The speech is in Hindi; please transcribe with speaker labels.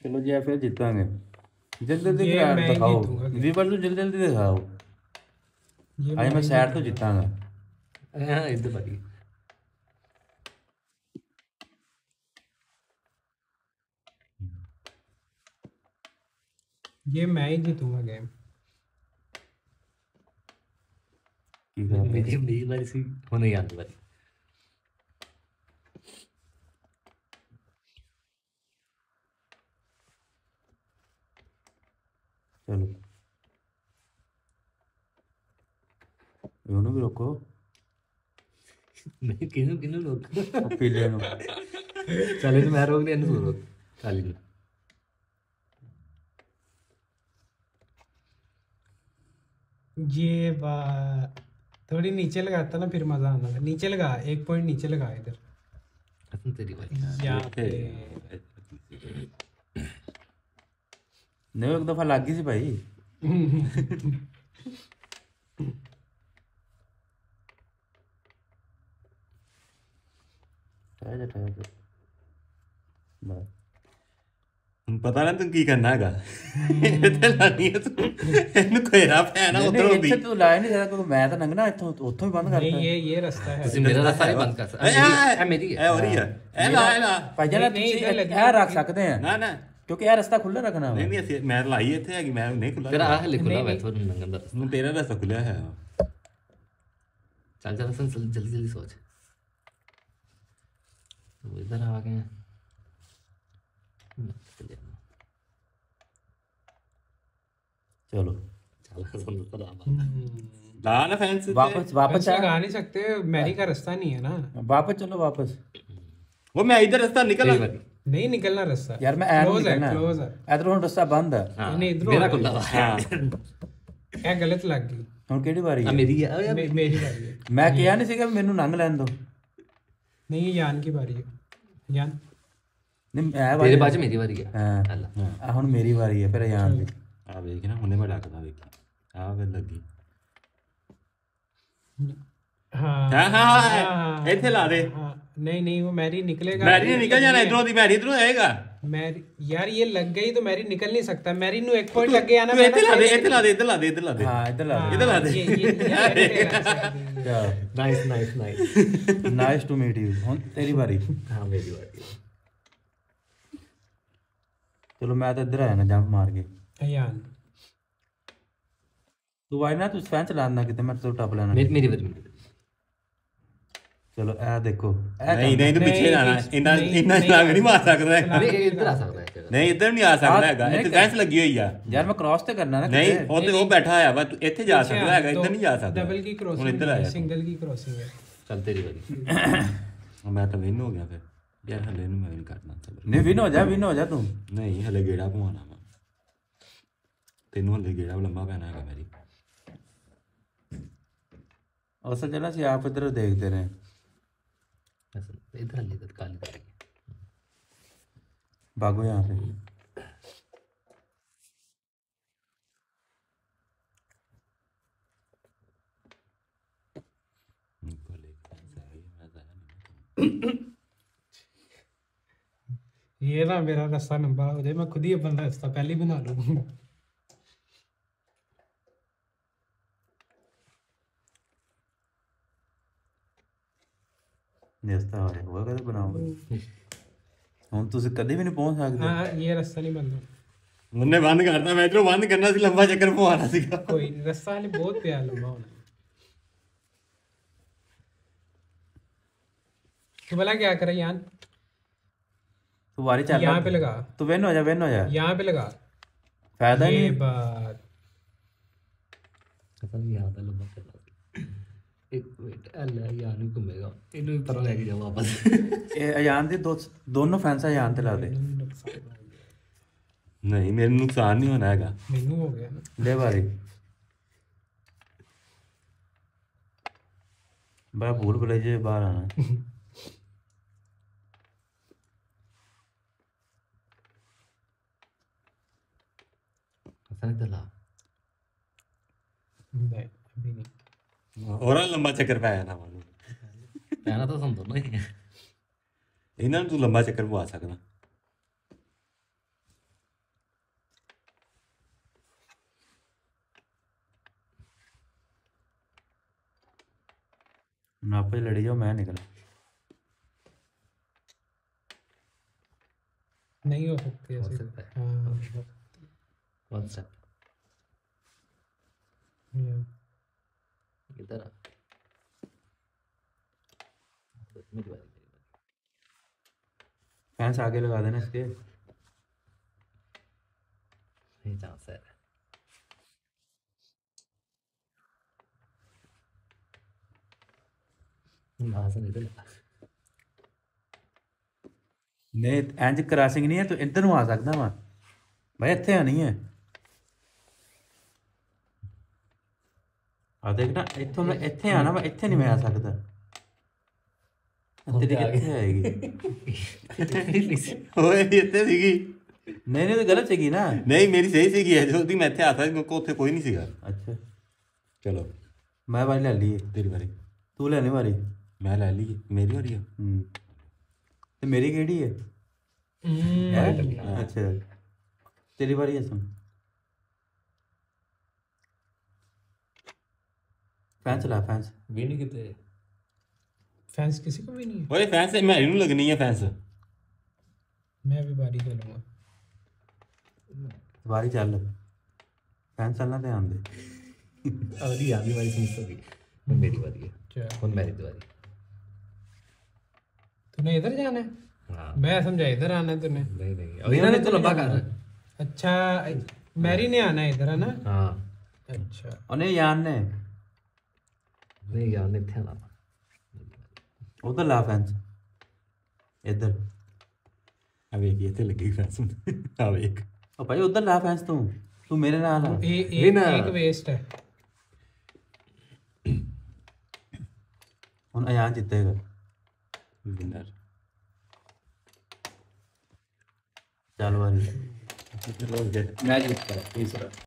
Speaker 1: चलो जी फिर जीतांगे। जल्दी जल्दी
Speaker 2: ये मैं ही
Speaker 1: दिखाओ
Speaker 2: जीतूंगा गेम।
Speaker 1: वीवर तो जल्दी जल्दी दिखाओ।
Speaker 2: ये
Speaker 1: आज मैं
Speaker 2: ही
Speaker 1: सैर तो
Speaker 2: जीतूंगा।
Speaker 1: जीतांगा।
Speaker 3: हाँ इधर भाई
Speaker 2: ये मैं ही जीतूंगा गेम।
Speaker 1: की कर रहे
Speaker 3: मेरी मेरी बारी सी होने ही आती बारी।
Speaker 1: चलो ਉਹਨੂੰ भी रोको।
Speaker 3: नहीं किन्नू किन्नू रोक
Speaker 1: ਉਹ ਪੀਲੇ ਨੂੰ
Speaker 3: चल इन मैं रोक दिया इन तू रोक खाली ने
Speaker 2: ये बात थोड़ी नीचे लगाता ना फिर मजा आना था। नीचे लगा, एक पॉइंट नीचे लगा इधर।
Speaker 3: कसम तेरी बारी
Speaker 2: यहाँ पे
Speaker 1: नहीं एक दफा लग गई सी भाई। ठहर जा ठहर जा बस।
Speaker 4: ਹੁਣ ਪਤਾ ਨਾ ਤੂੰ ਕੀ ਕਰਨਾ ਹੈਗਾ ਇੱਥੇ ਲਾਣੀ ਹੈ ਤੂੰ ਇਹਨੂੰ ਘੇਰਾ ਪੈਣਾ ਉਧਰੋਂ ਦੀ
Speaker 1: ਇੱਥੇ ਤੂੰ ਲਾਇਆ ਨਹੀਂ ਸਕਦਾ ਕਿਉਂਕਿ ਮੈਂ ਤਾਂ ਲੰਘਣਾ ਇੱਥੋਂ ਉੱਥੋਂ ਹੀ ਬੰਦ
Speaker 2: नहीं,
Speaker 1: ਕਰਤਾ।
Speaker 2: ये रास्ता है।
Speaker 3: ਤੁਸੀਂ ਮੇਰਾ ਰਾਸਤਾ ਨਹੀਂ ਬੰਦ ਕਰ ਸਕਦਾ ਇਹ ਮੇਰੀ
Speaker 4: ਇਹ
Speaker 3: ਹੈ
Speaker 4: ਹੋ ਰਹੀ ਹੈ ਇਹ ਲਾ
Speaker 1: ਭਾਈ ਜਾਨ
Speaker 2: ਨਹੀਂ,
Speaker 1: ਤੁਸੀਂ
Speaker 2: ਇੱਧਰ ਲੱਗੀ
Speaker 1: ਇਹ ਰੱਖ ਸਕਦੇ ਆ
Speaker 4: ਨਾ ਨਾ
Speaker 1: ਕਿਉਂਕਿ ਇਹ ਰਸਤਾ ਖੁੱਲਾ ਰੱਖਣਾ ਵਾ।
Speaker 4: ਨਹੀਂ ਨਹੀਂ ਅਸੀਂ ਮੈਂ ਲਾਈ ਇੱਥੇ ਹੈਗੀ ਮੈਂ ਨਹੀਂ ਖੁੱਲਾ
Speaker 3: ਤੇਰਾ ਆਹ ਲਿਖੋ ਲਾ ਵੈਥੋਂ ਲੰਗਨ ਦਾ ਰਸਤਾ
Speaker 4: ਹੁਣ ਤੇਰਾ ਰਸਤਾ ਖੁੱਲਿਆ ਹੈ
Speaker 3: चल चल हसन जल्दी जल्दी सोच तो इधर आ गए
Speaker 1: चलो
Speaker 3: चल हसन तो
Speaker 4: ਲਾ ਨਾ ਫੈਂਸ
Speaker 1: वापस वापस
Speaker 2: बस लगा नहीं सकते, मैरी का रास्ता नहीं है ना।
Speaker 1: वापस चलो वापस।
Speaker 4: ਉਹ ਮੈਂ ਇਧਰ ਰਸਤਾ ਨਿਕਲ
Speaker 2: नहीं निकलना रास्ता
Speaker 1: यार मैं ऐड
Speaker 2: क्लोज है,
Speaker 1: निकलना
Speaker 2: क्लोज है।
Speaker 1: इधर ਹੁਣ ਰਸਤਾ ਬੰਦ ਹੈ।
Speaker 3: हाँ
Speaker 2: नहीं, इधरों
Speaker 3: मेरा
Speaker 2: आ
Speaker 3: खुला
Speaker 2: गया।
Speaker 3: हुआ है
Speaker 2: क्या गलत लग गई।
Speaker 1: ਹੁਣ ਕਿਹੜੀ ਵਾਰੀ ਹੈ?
Speaker 3: मेरी है
Speaker 2: मेरी बारी है।
Speaker 1: ਮੈਂ ਕਿਹਾ ਨਹੀਂ ਸੀਗਾ ਮੈਨੂੰ ਲੰਘ ਲੈਣ ਦੋ।
Speaker 2: नहीं, ये यान की बारी है। यान
Speaker 1: ਨਹੀਂ ਇਹ
Speaker 3: तेरे
Speaker 1: ਵਾਰੀ
Speaker 3: बाद मेरी बारी है
Speaker 1: ਹਾਂ
Speaker 3: अल्लाह
Speaker 1: ਆਹ ਹੁਣ ਮੇਰੀ ਵਾਰੀ ਹੈ ਫਿਰ ਯਾਰ ਦੀ।
Speaker 4: ਆ ਵੇਖ ਨਾ ਹੁਣੇ ਮੈਂ ਡੱਕਦਾ ਵੇਖੀ ਆ ਵੇ ਲੱਗੀ
Speaker 2: हाँ
Speaker 4: ਹਾਂ ਹਾਂ ਇੱਥੇ ਲਾ ਦੇ
Speaker 2: हाँ, नहीं नहीं, वो मैरी निकलेगा।
Speaker 4: ਮੈਰੀ ਨੇ ਨਿਕਲ ਜਾਣਾ ਇਧਰੋਂ ਦੀ ਮੈਰੀ ਇਧਰੋਂ ਆਏਗਾ
Speaker 2: मैरी यार ये लग गई तो मैरी निकल नहीं सकता। मैरी नु एक पॉइंट लग गया ना।
Speaker 4: ਤੂੰ ਇੱਥੇ ਲਾ ਦੇ ਇੱਥੇ ਲਾ ਦੇ ਇੱਧਰ ਲਾ ਦੇ ਇੱਧਰ ਲਾ ਦੇ
Speaker 1: ਹਾਂ ਇੱਧਰ ਲਾ
Speaker 4: ਇੱਧਰ ਲਾ ਦੇ
Speaker 1: ਦੇ।
Speaker 3: Nice nice nice
Speaker 1: nice to meet you. ਹੁਣ ਤੇਰੀ ਵਾਰੀ।
Speaker 3: हाँ मेरी बारी है
Speaker 1: ਚਲੋ ਮੈਂ ਤਾਂ ਇੱਧਰ ਆਇਆ ਨਾ ਜੰਪ ਮਾਰ ਕੇ।
Speaker 2: यान
Speaker 1: ਤੂੰ ਆਈ ਨਾ ਤੂੰ ਸਵੈਂ ਚਲਾਉਣਾ ਕਿਤੇ ਮੈਂ ਤੈਨੂੰ ਟੱਪ ਲੈਣਾ।
Speaker 3: मेरी बारी
Speaker 1: ਚਲੋ ਇਹ ਦੇਖੋ ਇਹ
Speaker 4: ਨਹੀਂ ਨਹੀਂ ਤੂੰ ਪਿੱਛੇ ਜਾਣਾ ਇੰਨਾ ਇੰਨਾ ਲੰਗ ਨਹੀਂ ਮਾਰ ਸਕਦਾ ਹੈਗਾ।
Speaker 3: नहीं इधर आ सकता है
Speaker 4: ਨਹੀਂ ਇੱਧਰ ਨਹੀਂ ਆ ਸਕਦਾ ਹੈਗਾ ਇੱਥੇ ਫੈਂਸ ਲੱਗੀ ਹੋਈ ਆ।
Speaker 1: ਯਾਰ ਮੈਂ ਕ੍ਰਾਸ ਤੇ ਕਰਨਾ ਨਾ
Speaker 4: ਨਹੀਂ
Speaker 1: ਕਿਤੇ।
Speaker 4: ਉਹ ਤੇ ਉਹ ਬੈਠਾ ਹੋਇਆ ਵਾ ਤੂੰ ਇੱਥੇ ਜਾ ਸਕਦਾ ਹੈਗਾ ਇੱਧਰ ਨਹੀਂ ਜਾ ਸਕਦਾ
Speaker 2: डबल की
Speaker 4: ਹੁਣ
Speaker 2: क्रॉसिंग
Speaker 4: ਇੱਧਰ
Speaker 2: है,
Speaker 4: ਆਇਆ
Speaker 2: सिंगल की क्रॉसिंग है।
Speaker 3: चल तेरी बारी
Speaker 4: ਮੈਂ ਤਾਂ ਵਿਨ ਹੋ ਗਿਆ ਫਿਰ ਯਾਰ ਹਲੇ ਨੂੰ ਮੈਂ ਵਿਨ ਕਰਨਾ ਸਬਰ
Speaker 1: ਨਹੀਂ ਵਿਨ ਹੋ ਜਾ ਤੂੰ।
Speaker 4: ਨਹੀਂ ਹਲੇ ਗੇੜਾ ਪਵਾਉਣਾ ਵਾ ਤੈਨੂੰ ਹਲੇ ਗੇੜਾ ਲੰਮਾ ਪੈਣਾ ਹੈਗਾ ਮੇਰੀ
Speaker 1: ਅਸਲ ਚ ਨਾ ਅਸੀਂ ਆਪ ਇੱਧਰ ਦੇਖਦੇ ਰਹੇ।
Speaker 3: इधर ले इधर काली बारी
Speaker 1: भागो यहाँ से।
Speaker 2: ये ना मेरा रास्ता लंबा हो जाए, मैं खुद ही अपना रास्ता पहले ही बना लूँ।
Speaker 1: निस्ता होगा कदे बनाओगे ਹੁਣ ਤੁਸੀਂ ਕਦੇ ਵੀ ਨਹੀਂ ਪਹੁੰਚ ਸਕਦੇ।
Speaker 2: हाँ ये रास्ता नहीं बनना।
Speaker 4: ਉਹਨੇ ਬੰਦ ਕਰਤਾ ਮੈਂ ਇਧਰੋਂ ਬੰਦ ਕਰਨਾ ਸੀ ਲੰਬਾ ਚੱਕਰ ਪਵਾਉਣਾ ਸੀਗਾ
Speaker 2: कोई नहीं, रास्ता हाले बहुत प्यारा लंबा होना। तो भला क्या करे यान?
Speaker 1: तू वारी चल
Speaker 2: यहाँ पे लगा,
Speaker 1: तू विन हो जा
Speaker 2: यहाँ पे लगा।
Speaker 1: फायदा ही
Speaker 2: ये
Speaker 1: नहीं।
Speaker 2: बात
Speaker 3: असल में यहाँ पे लंबा करना एक मिनट अल्लाह यार नहीं घूमेगा इन्हें भी पता लेके जाओ वापस
Speaker 1: ਇਹ ਅਯਾਨ ਦੇ ਦੋਨੋਂ ਫੈਂਸ ਅਯਾਨ ਤੇ ਲਾ ਦੇ।
Speaker 4: ਨਹੀਂ ਮੈਨੂੰ ਨੁਕਸਾਨ ਨਹੀਂ ਹੋਣਾ ਹੈਗਾ
Speaker 2: मेनू हो गया ना।
Speaker 1: ਲੈ ਵਾਰੀ ਬੜਾ ਭੂਲ ਭੁਲੇ ਜੇ ਬਾਹਰ ਆਣਾ।
Speaker 3: असल इधर ला
Speaker 2: नहीं अभी नहीं।
Speaker 4: ਹੋਰ ਲੰਬਾ ਚੱਕਰ ਪੈ ਜਾਣਾ ਮੈਨੂੰ
Speaker 3: पहना तो हम दोनों ही है
Speaker 4: ਇਹਨਾਂ ਨੂੰ ਤੂੰ ਲੰਬਾ ਚੱਕਰ ਪਵਾ ਸਕਦਾ
Speaker 1: ना आपस में लड़ी जाओ, मैं निकला।
Speaker 2: नहीं हो सकती
Speaker 3: हो
Speaker 2: ऐसे।
Speaker 3: सकता है।
Speaker 2: हाँ
Speaker 3: वन स्टेप
Speaker 2: yeah.
Speaker 3: इधर आ। मेरी बारी।
Speaker 1: फैंस आगे लगा देना इसके।
Speaker 3: नहीं चांस है। वहां से निकल।
Speaker 1: नहीं इंज क्रॉसिंग नहीं है तो इधर ਨੂੰ ਆ ਸਕਦਾ ਵਾ भाई, ਇੱਥੇ ਆ ਨਹੀਂ ਹੈ। ਆ ਦੇਖ ਨਾ, ਇੱਥੋਂ ਮੈਂ ਇੱਥੇ ਆਣਾ ਵਾ, ਇੱਥੇ ਨਹੀਂ ਮੈਂ ਆ ਸਕਦਾ। ਤੇਰੀ ਕਿੱਥੇ ਆਏਗੀ?
Speaker 4: ਓਏ ਇੱਥੇ ਸੀਗੀ।
Speaker 1: ਨਹੀਂ ਨਹੀਂ, ਤਾਂ ਗਲਤ ਸੀਗੀ ਨਾ।
Speaker 4: ਨਹੀਂ ਮੇਰੀ ਸਹੀ ਸੀਗੀ ਹੈ, ਜੋ ਦੀ ਮੈਂ ਇੱਥੇ ਆਤਾ ਸੀ, ਉੱਥੇ ਕੋਈ ਨਹੀਂ ਸੀਗਾ।
Speaker 1: ਅੱਛਾ
Speaker 4: ਚਲੋ
Speaker 1: ਮੈਂ ਵਾਰੀ ਲੈ ਲਈ।
Speaker 4: ਤੇਰੀ ਵਾਰੀ।
Speaker 1: ਤੂੰ ਲੈਣੀ ਵਾਰੀ।
Speaker 4: ਮੈਂ ਲੈ ਲਈ, ਮੇਰੀ ਵਾਰੀ ਆ।
Speaker 1: ਤੇ ਮੇਰੀ ਕਿਹੜੀ ਹੈ? अच्छा तेरी बारी है। सुन फैंस ला, फैंस
Speaker 3: भी नहीं कितने
Speaker 2: फैंस किसी को भी नहीं है।
Speaker 4: ਓਏ ਫੈਂਸ ਮੈਰੀ ਨੂੰ ਲੱਗਣੀ ਹੈ ਫੈਂਸ।
Speaker 2: मैं भी बारी खेलूंगा।
Speaker 1: बारी चल, फैंस चलना ध्यान दे।
Speaker 3: अभी आधी बारी समझ सकी। मेरी बारी है।
Speaker 2: क्या
Speaker 3: और मेरी बारी।
Speaker 2: तूने इधर जाना है?
Speaker 3: हाँ
Speaker 2: मैं समझा इधर आना है तूने।
Speaker 3: नहीं नहीं अभी इन्होंने तो लंबा कर।
Speaker 2: अच्छा मैरी ने आना है इधर, है ना?
Speaker 3: हाँ
Speaker 2: अच्छा
Speaker 1: उन्हें यान ने
Speaker 3: नहीं यार नहीं थे ना।
Speaker 1: उधर ला फैंस, इधर।
Speaker 4: ਆ ਵੇਖ ਇੱਥੇ ਲੱਗੀ ਫੈਂਸ। ਆ ਵੇਖ
Speaker 1: ओ भाई उधर ला फैंस, तू मेरे नाल आ।
Speaker 2: एक वेस्ट है।
Speaker 1: हुन अयान जीतेगा।
Speaker 4: विनर।
Speaker 1: चल वारी।
Speaker 3: मैं जीत पाया तीसरा।